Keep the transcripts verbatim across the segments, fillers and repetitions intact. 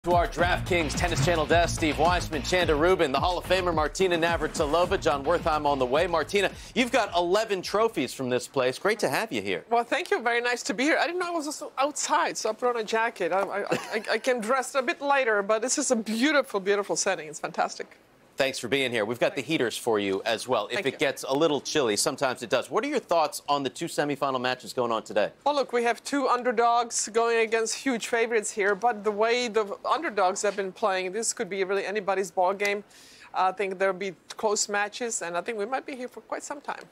To our DraftKings Tennis Channel desk, Steve Weissman, Chanda Rubin, the Hall of Famer Martina Navratilova, John Wertheim on the way. Martina, you've got eleven trophies from this place. Great to have you here. Well, thank you. Very nice to be here. I didn't know I was also outside, so I put on a jacket. I, I, I, I came dressed a bit lighter, but this is a beautiful, beautiful setting. It's fantastic. Thanks for being here. We've got the heaters for you as well. If Thank it you. gets a little chilly, sometimes it does. What are your thoughts on the two semifinal matches going on today? Well, look, we have two underdogs going against huge favorites here, but the way the underdogs have been playing, this could be really anybody's ball game. I think there'll be close matches, and I think we might be here for quite some time.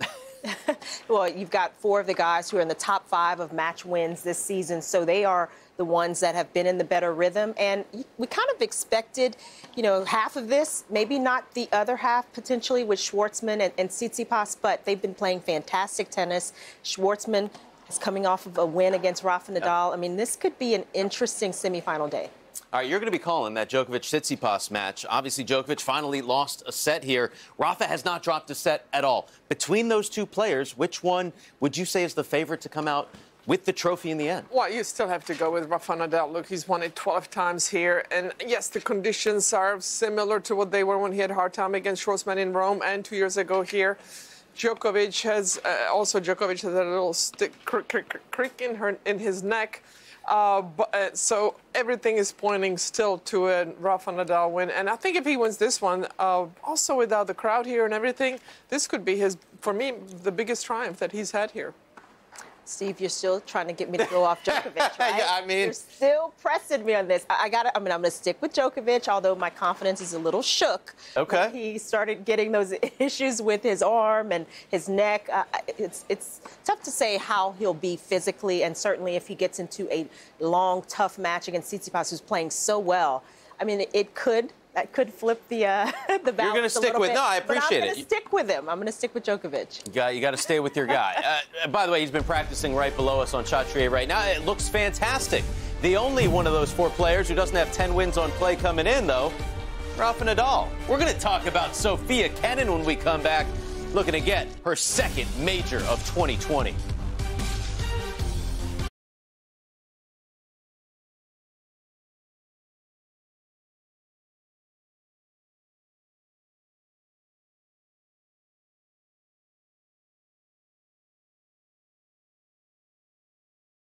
Well, you've got four of the guys who are in the top five of match wins this season, so they are the ones that have been in the better rhythm. And we kind of expected, you know, half of this, maybe not the other half potentially with Schwartzman and, and Tsitsipas, but they've been playing fantastic tennis. Schwartzman is coming off of a win against Rafa Nadal. I mean, this could be an interesting semifinal day. All right, you're going to be calling that Djokovic-Tsitsipas match. Obviously, Djokovic finally lost a set here. Rafa has not dropped a set at all. Between those two players, which one would you say is the favorite to come out with the trophy in the end? Well, you still have to go with Rafa Nadal. Look, he's won it twelve times here. And, yes, the conditions are similar to what they were when he had a hard time against Schwartzman in Rome and two years ago here. Djokovic has uh, also Djokovic has a little stick crick, crick, crick in, her, in his neck. Uh, but, uh, so everything is pointing still to a Rafa Nadal win. And I think if he wins this one, uh, also without the crowd here and everything, this could be his, for me, the biggest triumph that he's had here. Steve, you're still trying to get me to go off Djokovic, right? Yeah, I mean, you're still pressing me on this. I, I got I mean, I'm going to stick with Djokovic, although my confidence is a little shook. Okay. When he started getting those issues with his arm and his neck. Uh, it's it's tough to say how he'll be physically, and certainly if he gets into a long, tough match against Tsitsipas, who's playing so well. I mean, it, it could. That could flip the uh, the balance. You're going to stick with. Bit, No, I appreciate but I'm it. going to stick with him. I'm going to stick with Djokovic. You got, you got to stay with your guy. uh, by the way, he's been practicing right below us on Chatrier right now. It looks fantastic. The only one of those four players who doesn't have ten wins on play coming in, though, Rafa Nadal. We're going to talk about Sofia Kenin when we come back, looking to get her second major of twenty twenty.